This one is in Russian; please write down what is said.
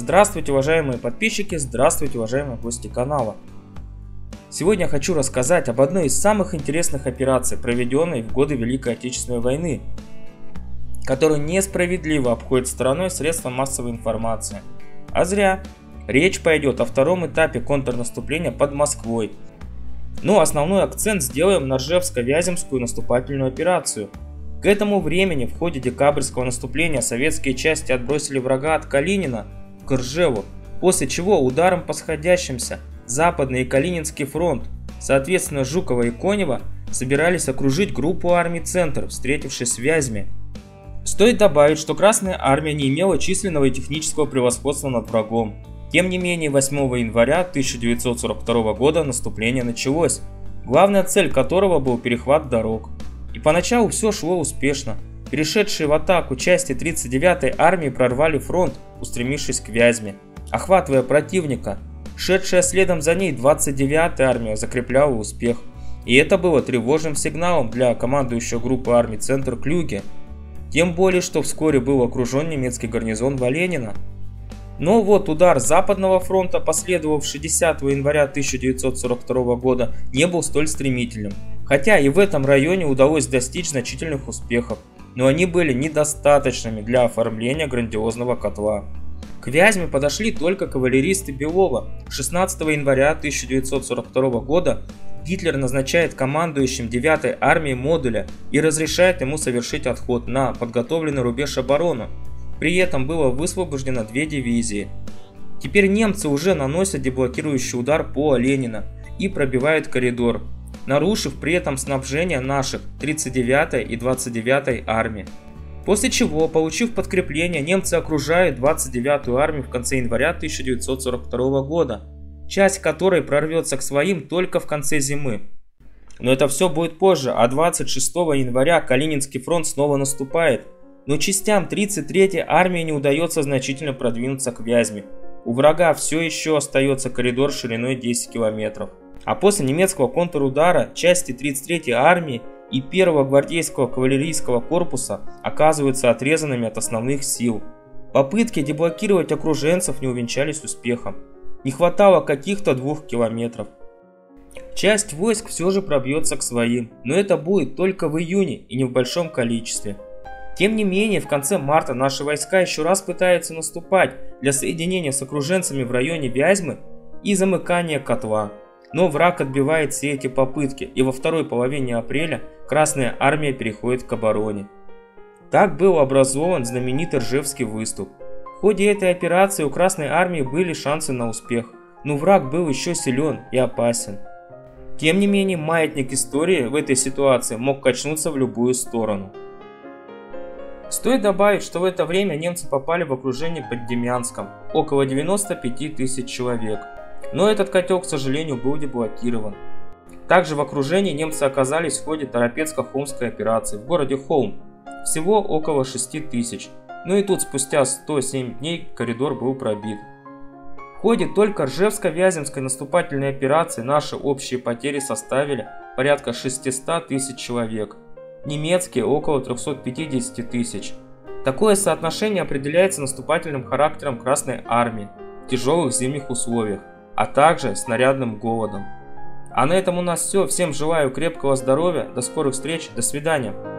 Здравствуйте, уважаемые подписчики, здравствуйте, уважаемые гости канала. Сегодня я хочу рассказать об одной из самых интересных операций, проведенной в годы Великой Отечественной войны, которую несправедливо обходит стороной средства массовой информации. А зря. Речь пойдет о втором этапе контрнаступления под Москвой. Но основной акцент сделаем на Ржевско-Вяземскую наступательную операцию. К этому времени в ходе декабрьского наступления советские части отбросили врага от Калинина к Ржеву, после чего ударом по сходящимся Западный и Калининский фронт, соответственно Жукова и Конева, собирались окружить группу армий «Центр», встретившись в Вязьме. Стоит добавить, что Красная Армия не имела численного и технического превосходства над врагом. Тем не менее, 8 января 1942 года наступление началось, главная цель которого был перехват дорог. И поначалу все шло успешно. Перешедшие в атаку части 39-й армии прорвали фронт, устремившись к Вязьме. Охватывая противника, шедшая следом за ней 29-я армия закрепляла успех. И это было тревожным сигналом для командующего группы армий «Центр» Клюге. Тем более, что вскоре был окружен немецкий гарнизон Валенина. Но вот удар Западного фронта, последовавший 10 января 1942 года, не был столь стремительным. Хотя и в этом районе удалось достичь значительных успехов, но они были недостаточными для оформления грандиозного котла. К Вязьме подошли только кавалеристы Белова. 16 января 1942 года Гитлер назначает командующим 9-й армией Модуля и разрешает ему совершить отход на подготовленный рубеж обороны. При этом было высвобождено 2 дивизии. Теперь немцы уже наносят деблокирующий удар по Ленина и пробивают коридор, нарушив при этом снабжение наших 39-й и 29-й армии. После чего, получив подкрепление, немцы окружают 29-ю армию в конце января 1942 года, часть которой прорвется к своим только в конце зимы. Но это все будет позже, а 26 января Калининский фронт снова наступает, но частям 33-й армии не удается значительно продвинуться к Вязьме. У врага все еще остается коридор шириной 10 километров. А после немецкого контрудара части 33-й армии и 1-го гвардейского кавалерийского корпуса оказываются отрезанными от основных сил. Попытки деблокировать окруженцев не увенчались успехом. Не хватало каких-то 2 километров. Часть войск все же пробьется к своим, но это будет только в июне и не в большом количестве. Тем не менее, в конце марта наши войска еще раз пытаются наступать для соединения с окруженцами в районе Вязьмы и замыкания котла. Но враг отбивает все эти попытки, и во второй половине апреля Красная Армия переходит к обороне. Так был образован знаменитый Ржевский выступ. В ходе этой операции у Красной Армии были шансы на успех, но враг был еще силен и опасен. Тем не менее, маятник истории в этой ситуации мог качнуться в любую сторону. Стоит добавить, что в это время немцы попали в окружение под Демянском, около 95 тысяч человек. Но этот котел, к сожалению, был деблокирован. Также в окружении немцы оказались в ходе Торопецко-Холмской операции в городе Холм. Всего около 6 тысяч. Ну и тут спустя 107 дней коридор был пробит. В ходе только Ржевско-Вяземской наступательной операции наши общие потери составили порядка 600 тысяч человек. Немецкие около 350 тысяч. Такое соотношение определяется наступательным характером Красной Армии в тяжелых зимних условиях, а также снарядным голодом. А на этом у нас все. Всем желаю крепкого здоровья, до скорых встреч, до свидания.